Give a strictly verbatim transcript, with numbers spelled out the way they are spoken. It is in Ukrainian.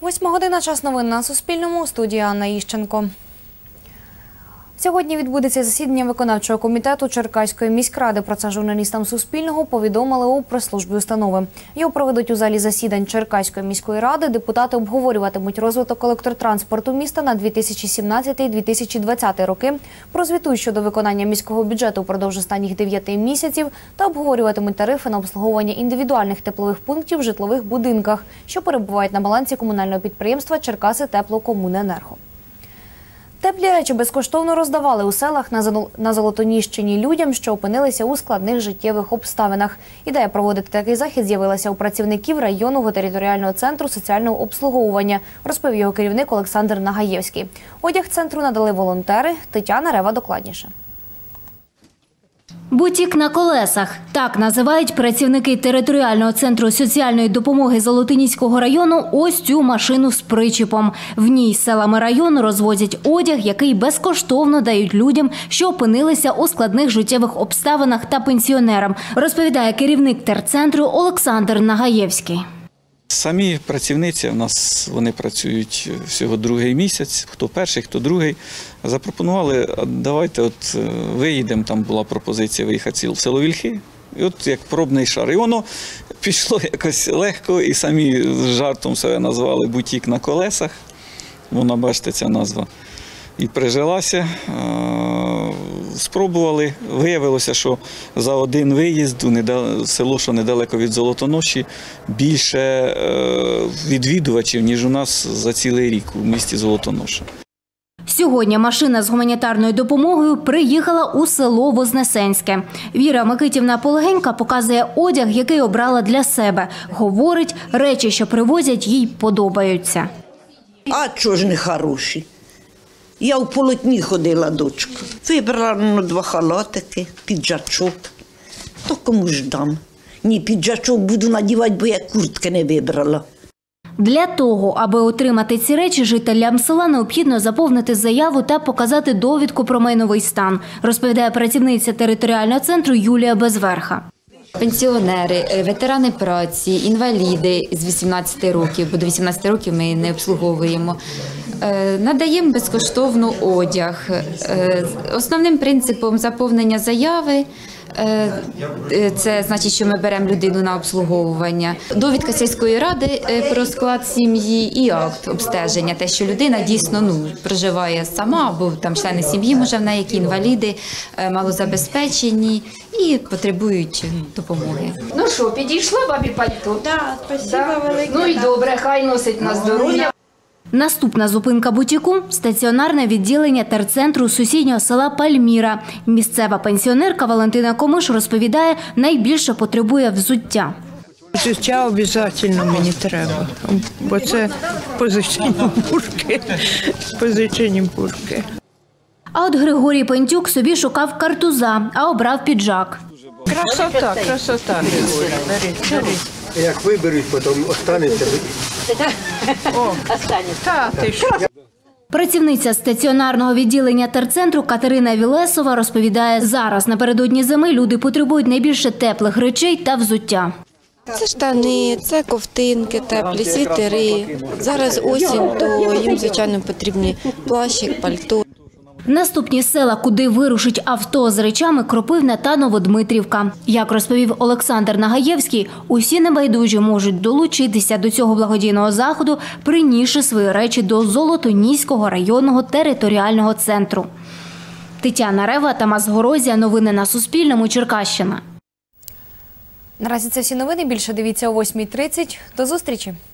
Восьма година, час новин на Суспільному. У студії Анна Іщенко. Сьогодні відбудеться засідання виконавчого комітету Черкаської міськради. Про це журналістам Суспільного повідомили у прес-службі установи. Його проведуть у залі засідань Черкаської міської ради. Депутати обговорюватимуть розвиток електротранспорту міста на дві тисячі сімнадцятий - дві тисячі двадцятий роки, прозвітують щодо виконання міського бюджету впродовж останніх дев'яти місяців та обговорюватимуть тарифи на обслуговування індивідуальних теплових пунктів в житлових будинках, що перебувають на балансі комунального підприємства «Черкаситеплокомуненерго». Теплі речі безкоштовно роздавали у селах на Золотоніщині людям, що опинилися у складних життєвих обставинах. Ідея проводити такий захід з'явилася у працівників районного територіального центру соціального обслуговування, розповів його керівник Олександр Нагаєвський. Одяг центру надали волонтери. Тетяна Рева докладніше. «Бутік на колесах» – так називають працівники територіального центру соціальної допомоги Золотоніського району ось цю машину з причіпом. В ній селами району розвозять одяг, який безкоштовно дають людям, що опинилися у складних життєвих обставинах та пенсіонерам, розповідає керівник терцентру Олександр Нагаєвський. Самі працівниці, у нас вони працюють всього другий місяць, хто перший, хто другий. Запропонували, давайте от виїдемо, там була пропозиція виїхати в село Вільхи, і от як пробний шар. І воно пішло якось легко, і самі з жартом себе назвали «Бутік на колесах». Вона, бачите, ця назва. І прижилася, спробували. Виявилося, що за один виїзд у село, що недалеко від Золотоноші, більше відвідувачів, ніж у нас за цілий рік у місті Золотоноша. Сьогодні машина з гуманітарною допомогою приїхала у село Вознесенське. Віра Микитівна Полегенька показує одяг, який обрала для себе. Говорить, речі, що привозять, їй подобаються. А чого ж не хороші? Я в полотні ходила, дочка. Вибрала ну, два халатики, піджачок. То кому ж дам? Ні, піджачок буду надівати, бо я куртки не вибрала. Для того, аби отримати ці речі, жителям села необхідно заповнити заяву та показати довідку про майновий стан, розповідає працівниця територіального центру Юлія Безверха. Пенсіонери, ветерани праці, інваліди з вісімнадцяти років, бо до вісімнадцяти років ми не обслуговуємо. Надаємо безкоштовно одяг. Основним принципом заповнення заяви – це значить, що ми беремо людину на обслуговування. Довідка сільської ради про склад сім'ї і акт обстеження. Те, що людина дійсно ну, проживає сама, або там члени сім'ї, може в неї, які інваліди, малозабезпечені і потребують допомоги. Ну що, підійшла бабі пальто? Так, спасибо велике. Ну і добре, хай носить на здоров'я. Наступна зупинка бутіку – стаціонарне відділення терцентру сусіднього села Пальміра. Місцева пенсіонерка Валентина Комиш розповідає, найбільше потребує взуття. Взуття обов'язково мені треба, бо це позичені бурки, позичені бурки. А от Григорій Пентюк собі шукав картуза, а обрав піджак. Красота, красота. Беріть, беріть. Як виберуть, потім останеться. О, та, ти що? Працівниця стаціонарного відділення терцентру Катерина Вілесова розповідає, зараз напередодні зими люди потребують найбільше теплих речей та взуття. Це штани, це ковтинки теплі, світери. Зараз осінь, то їм, звичайно, потрібні плащик, пальто. Наступні села, куди вирушить авто з речами – Кропивна та Новодмитрівка. Як розповів Олександр Нагаєвський, усі небайдужі можуть долучитися до цього благодійного заходу, принісши свої речі до Золотоніського районного територіального центру. Тетяна Рева, Тамас Горозія. Новини на Суспільному. Черкащина. Наразі це всі новини. Більше дивіться о восьмій тридцять. До зустрічі.